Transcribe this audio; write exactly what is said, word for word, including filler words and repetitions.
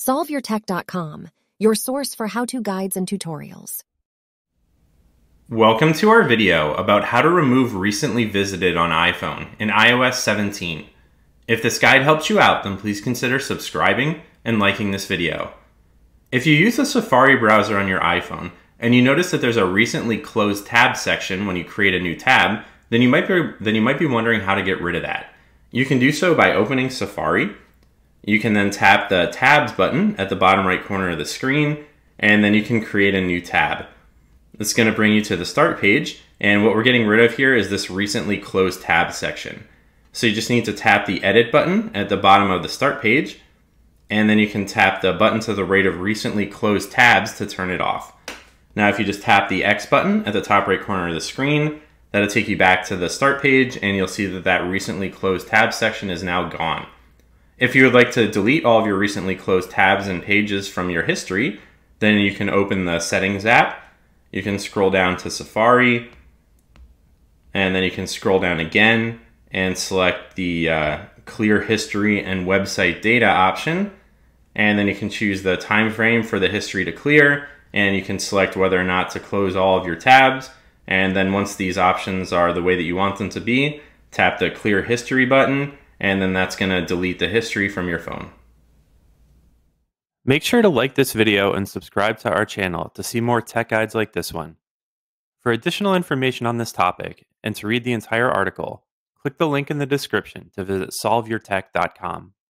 solve your tech dot com, your source for how-to guides and tutorials. Welcome to our video about how to remove recently visited on iPhone in i O S seventeen. If this guide helps you out, then please consider subscribing and liking this video. If you use the Safari browser on your iPhone and you notice that there's a recently closed tab section when you create a new tab, then you might be, then you might be wondering how to get rid of that. You can do so by opening Safari. You can then tap the Tabs button at the bottom right corner of the screen, and then you can create a new tab. It's going to bring you to the start page, and what we're getting rid of here is this recently closed tab section. So you just need to tap the Edit button at the bottom of the start page, and then you can tap the button to the right of recently closed tabs to turn it off. Now if you just tap the X button at the top right corner of the screen, that'll take you back to the start page, and you'll see that that recently closed tab section is now gone. If you would like to delete all of your recently closed tabs and pages from your history, then you can open the Settings app. You can scroll down to Safari, and then you can scroll down again and select the uh, Clear History and Website Data option. And then you can choose the time frame for the history to clear, and you can select whether or not to close all of your tabs. And then once these options are the way that you want them to be, tap the Clear History button, and then that's going to delete the history from your phone. Make sure to like this video and subscribe to our channel to see more tech guides like this one. For additional information on this topic and to read the entire article, click the link in the description to visit solve your tech dot com.